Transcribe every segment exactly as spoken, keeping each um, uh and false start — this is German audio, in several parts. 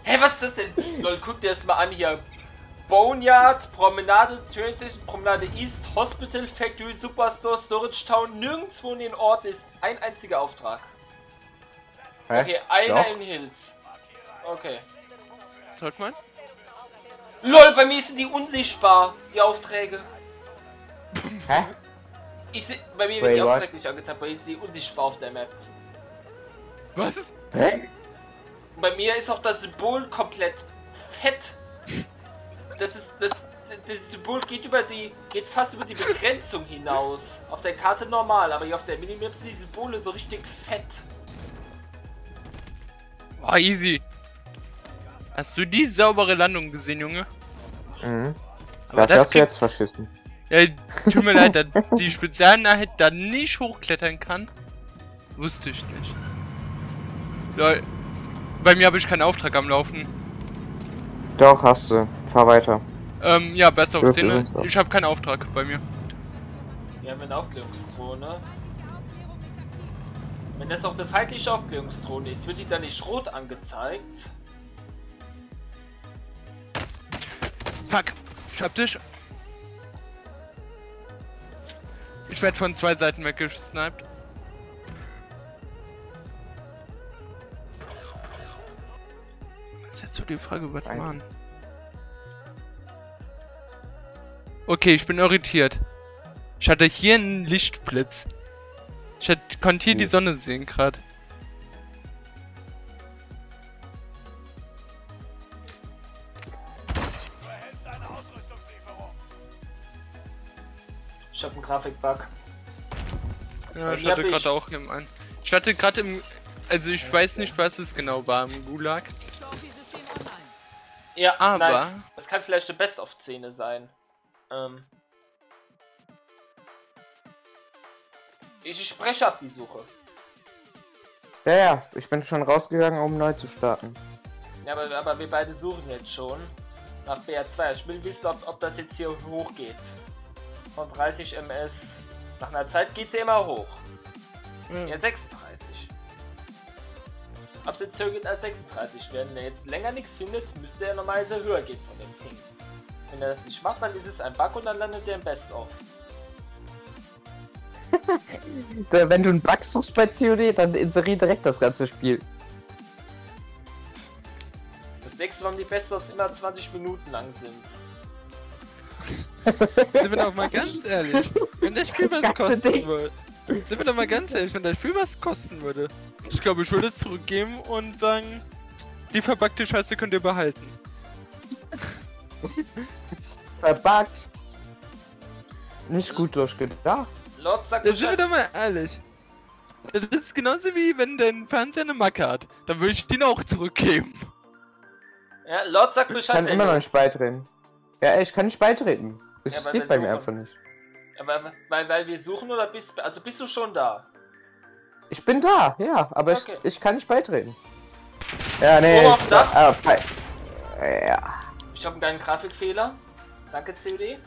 Hä, was ist das denn? Lol, guck dir das mal an hier. Boneyard, Promenade, Train Station, Promenade East, Hospital, Factory, Superstore, Storage Town. Nirgendwo in den Orten ist ein einziger Auftrag. Hä? Okay, einer Doch. in Hills. Okay. Sollte man? LOL, bei mir sind die unsichtbar, die Aufträge. Hä? Ich seh, bei mir Wait, wird die what? Aufträge nicht angezeigt, bei mir sind die unsichtbar auf der Map. Was? Hä? Bei mir ist auch das Symbol komplett fett. Das ist das, das Symbol geht über die geht fast über die Begrenzung hinaus. Auf der Karte normal, aber hier auf der Minimap sind die Symbole so richtig fett. Oh, easy. Hast du die saubere Landung gesehen, Junge? Mhm. Aber Dafür das hast du gibt- jetzt verschissen. Ja, tut mir leid, dass die Spezialeinheit da nicht hochklettern kann. Wusste ich nicht. Lol. Bei mir habe ich keinen Auftrag am Laufen. Doch, hast du. Fahr weiter. Ähm, ja, besser Du auf hast Zähne. übrigens auch. Ich habe keinen Auftrag bei mir. Wir haben eine Aufklärungsdrohne. Wenn das auch eine feindliche Aufklärungsdrohne ist, wird die dann nicht rot angezeigt. Fuck. Ich hab dich. Ich werde von zwei Seiten weggesniped. Das ist jetzt so die Frage, was Nein. machen. Okay, ich bin irritiert. Ich hatte hier einen Lichtblitz. Ich hatte, konnte hier Hm. die Sonne sehen gerade. Ich hab einen Grafikbug. Ja, ich Hier hab hatte ich- gerade auch im einen. Ich hatte gerade im. Also ich weiß nicht, was es genau war im Gulag. Ja, Aber- nice. Das kann vielleicht eine Best-of-Szene sein. Ähm. Ich spreche ab die Suche. Ja, ja, ich bin schon rausgegangen, um neu zu starten. Ja, aber, aber wir beide suchen jetzt schon nach B R zwei. Ich will wissen, ob, ob das jetzt hier hochgeht. Von dreißig Meter. Nach einer Zeit geht es ja immer hoch. Ja. Ja, sechsunddreißig. Ob es jetzt höher geht als sechsunddreißig. Wenn er jetzt länger nichts findet, müsste er normalerweise höher gehen von dem Ping. Wenn er das nicht macht, dann ist es ein Bug und dann landet er im Best-of. Da, wenn du einen Bug suchst bei C O D, dann inserier direkt das ganze Spiel. Das nächste Mal, die Best-ofs immer zwanzig Minuten lang sind. Sind wir doch mal ganz ehrlich. Wenn das Spiel was Ganze kosten Ding. würde. Sind wir doch mal ganz ehrlich, wenn das Spiel was kosten würde. Ich glaube, ich würde es zurückgeben und sagen, die verpackte Scheiße könnt ihr behalten. Verbuggt. Nicht gut durchgedacht. Lord sagt Da sind wir Bescheid. doch mal ehrlich. Das ist genauso wie wenn dein Fernseher eine Macke hat. Dann würde ich den auch zurückgeben. Ja, Lord sagt Ich Bescheid. kann wenn immer du- noch nicht beitreten. Ja, ey, ich kann nicht beitreten. Das Ja, weil geht wir bei mir suchen. einfach nicht. Aber weil, weil wir suchen oder bist also bist du schon da? Ich bin da, ja, aber Okay. ich, ich kann nicht beitreten. Ja, nee. Oben auf dem Dach? Ah, bei, ja. Ich habe einen kleinen Grafikfehler. Danke, C O D.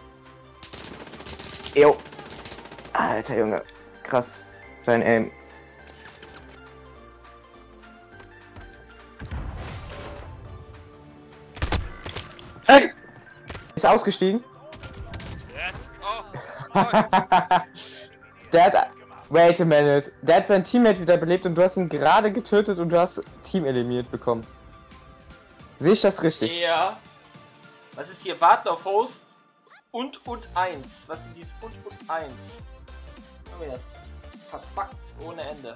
Jo. Alter Junge. Krass. Dein Aim. Hey! Ist ausgestiegen? Der hat. Wait a minute. Der hat sein Teammate wiederbelebt und du hast ihn gerade getötet und du hast Team eliminiert bekommen. Sehe ich das richtig? Ja. Was ist hier? Warten auf Host und und eins. Was sind dies und und eins? Haben wir das verpackt ohne Ende.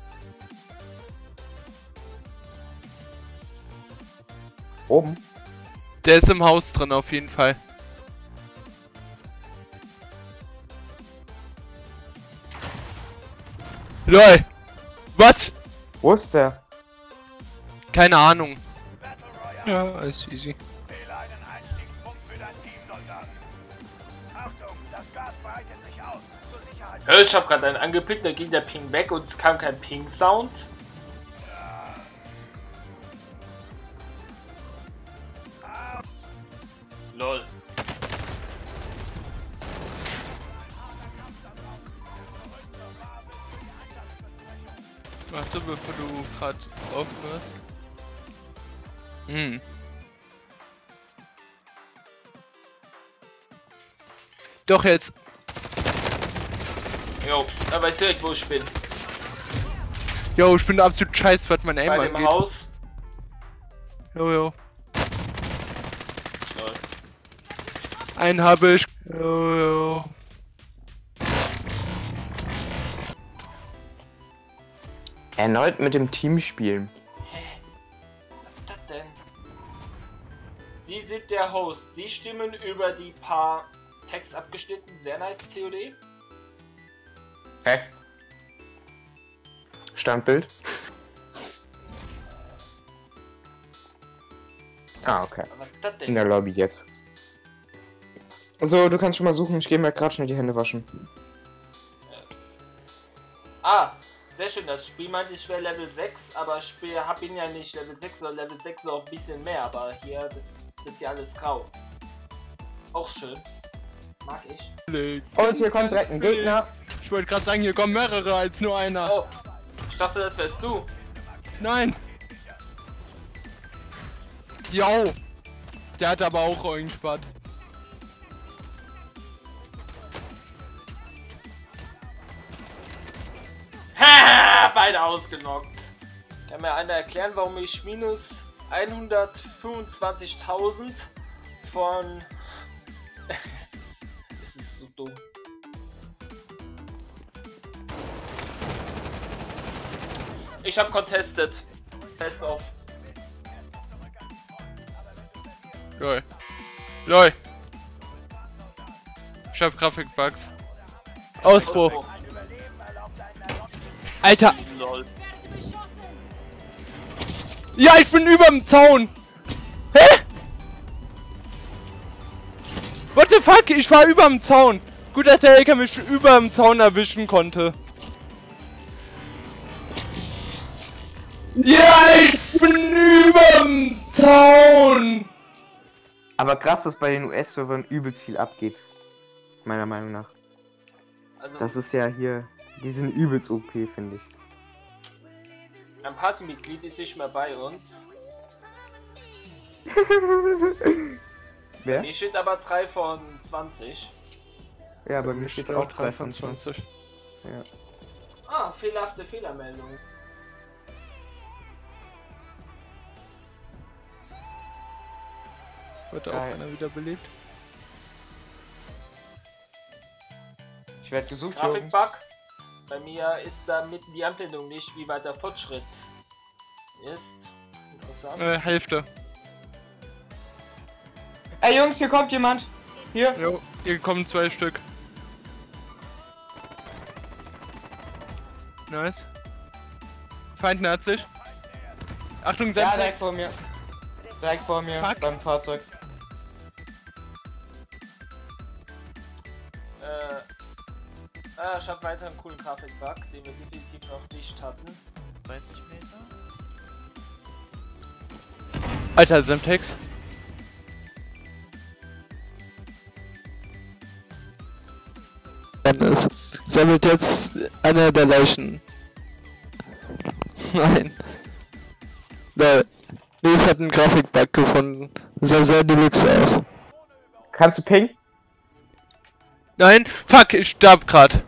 Oben. Der ist im Haus drin auf jeden Fall. LOL! Was? Wo ist der? Keine Ahnung. Ja, ist easy. Wähle einen Einstiegspunkt für dein Team, Soldat. Achtung, das Gas breitet sich aus. Zur Sicherheit. Ja, ich habe gerade einen angepickt, da ging der Ping weg und es kam kein Ping-Sound. Lol. Warte, bevor du gerade aufhörst. Hm. Doch jetzt. Jo, da weißt du direkt, wo ich bin. Jo, ich bin absolut scheiße, was mein Aim Bei dem angeht. Haus. Jo, jo. Lol. Einen habe ich. Jo, jo. Erneut mit dem Team spielen. Hä? Was ist das denn? Sie sind der Host. Sie stimmen über die paar Text abgeschnitten. Sehr nice, C O D. Hä? Standbild. Ah, okay. Aber was ist das In denn? der Lobby jetzt. So, du kannst schon mal suchen. Ich gehe mir gerade schnell die Hände waschen. Ah, sehr schön. Das Spiel meinte ich wäre Level sechs, aber ich spiel- hab ihn ja nicht Level sechs, sondern Level sechs noch ein bisschen mehr. Aber hier ist ja alles grau. Auch schön. Mag ich. Und hier kommt direkt ein Gegner. Ich wollte gerade sagen, hier kommen mehrere als nur einer. Oh, ich dachte, das wärst du. Nein. Jo. Der hat aber auch irgendwas. Ha! Beide ausgenockt. Kann mir einer erklären, warum ich minus hundertfünfundzwanzigtausend von... es, ist, es ist so dumm. Ich hab contested. Best of. Lol. Lol. Ich hab Grafikbugs. Ausbruch. Alter. Lol. Ja, ich bin überm Zaun. Hä? What the fuck? Ich war überm Zaun. Gut, dass der Hacker mich überm Zaun erwischen konnte. Ja, ich bin überm Zaun. Aber krass, dass bei den U S-Servern übelst viel abgeht. Meiner Meinung nach. Also, Das ist ja hier... Die sind übelst O P, finde ich. ein Partymitglied ist nicht mehr bei uns. Wer? Mir steht aber drei von zwanzig. Ja, bei mir steht auch drei von zwanzig. Ja. Ah, fehlerhafte Fehlermeldung. Wird auch Geil. einer wiederbelebt. Ich werde gesucht, Jungs. Grafikbug. Bei mir ist damit die Anblendung nicht, wie weit der Fortschritt ist. Interessant. Äh, Hälfte. Ey Jungs, hier kommt jemand. Hier. Jo, hier kommen zwei Stück. Nice. Feind naht sich. Achtung, Ja, Senflex. direkt vor mir. Direkt vor mir, Fuck. beim Fahrzeug. Äh, ah, ich habe weiter einen coolen Grafikbug, den wir definitiv noch nicht hatten. dreißig Meter. Alter, Semtex. Es sammelt jetzt einer der Leichen. Nein. Der Nils hat einen Grafikbug gefunden. Sah sehr deluxe aus. Kannst du ping? Nein, fuck, ich starb grad.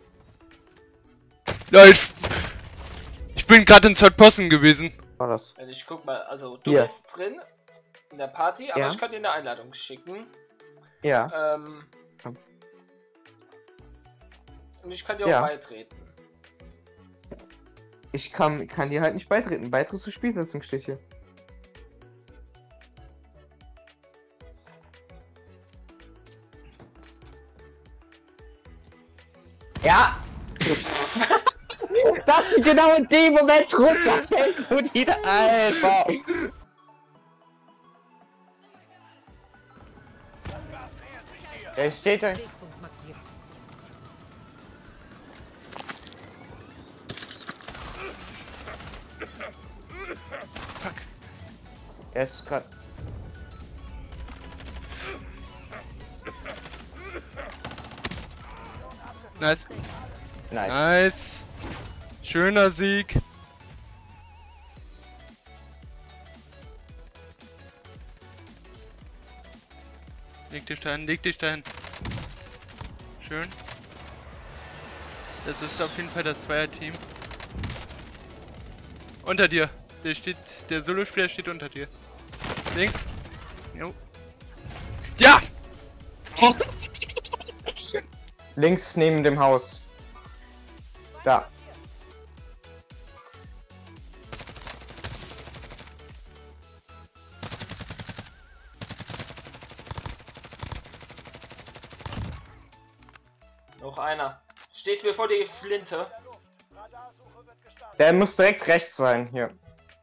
Leute, ich, ich bin gerade in Third Person gewesen. War das? Also ich guck mal, also du Hier. bist drin in der Party, aber Ja. ich kann dir eine Einladung schicken. Ja. Ähm, Komm. und ich kann dir auch Ja. beitreten. Ich kann, kann dir halt nicht beitreten. Beitritt zur Spielsetzung steht hier. Ja! Das ist genau in dem Moment runterfällst du die Alter! Er steht da. Fuck. Er ist gerade. Nice. Nice. Nice. Schöner Sieg. dich dahin, leg dich dahin. Schön. Das ist auf jeden Fall das Zweier-Team. Unter dir. Der steht, der Solospieler steht unter dir. Links. Jo. Ja! Links neben dem Haus. Da. Noch einer. Stehst mir vor die Flinte. Radarsuche wird gestartet. Der muss direkt rechts sein, hier.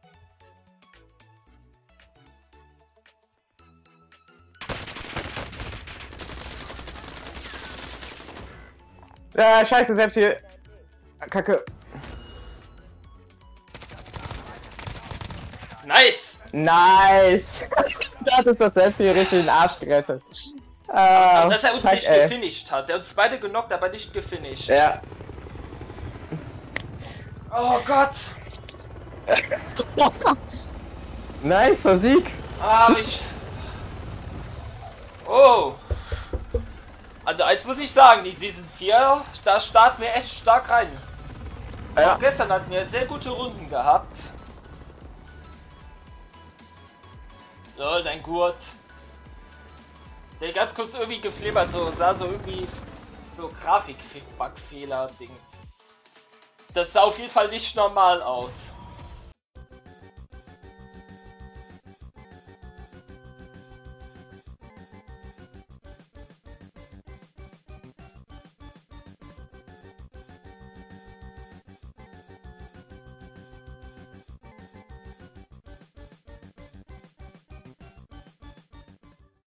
Ja, scheiße, selbst hier. Kacke. Nice! Nice! Das ist das selbst hier richtig in den Arsch gerettet. Ah, Aber dass er uns fuck, nicht ey. gefinisht hat. Der hat uns beide genockt, aber nicht gefinisht. Ja. Oh Gott! Nicer Sieg! Ah, ich... Oh! Also eins muss ich sagen, die Season vier, da starten wir echt stark rein. Ja. Auch gestern hatten wir sehr gute Runden gehabt. So, dein Gurt. Der ganz kurz irgendwie geflimmert, so sah so irgendwie so Grafik-Bugfehler-Dings. Das sah auf jeden Fall nicht normal aus.